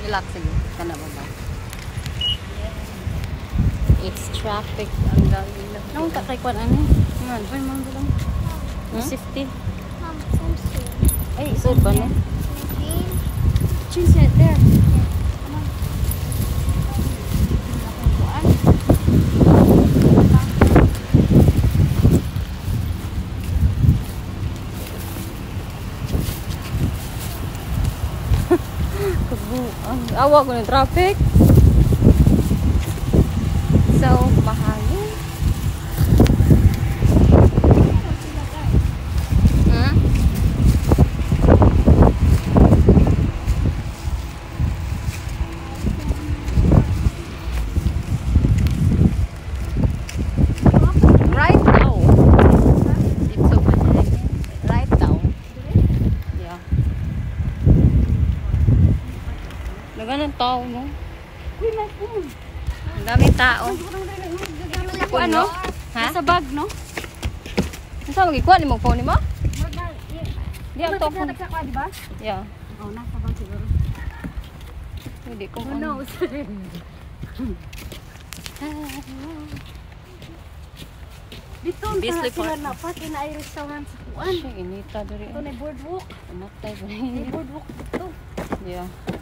Relax sige. Kana ba ba? It's traffic. Ang dami na. Nung kakay kwan ano? Ngan, ay mang lang. Safety. Ay, isod ba na? Change it there. Come on. Ang awa ko ng traffic. So, mahal. Right now. It's so much. Right now. Yeah. Naganan tao, no? Uy, my phone. Ang daming tao. Ako ano? Ha? Sa bag, no? Ano sa magikuha ni mong phone mo? Di ang to phone. Nagsa ka, di ba? Yeah. Oh, nasa bag siguro. Hindi ko Who knows? Dito Beasley sila Park. na pa, kina-ay restaurant sa kuan. Siya, inita diri. Ito na boardwalk. Amatay ba May rin? boardwalk ito. Yeah.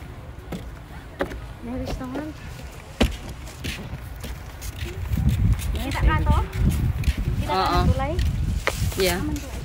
May restaurant. Yes, Kita ka to? Kita ka Oo. ng tulay? Yeah. Aman to.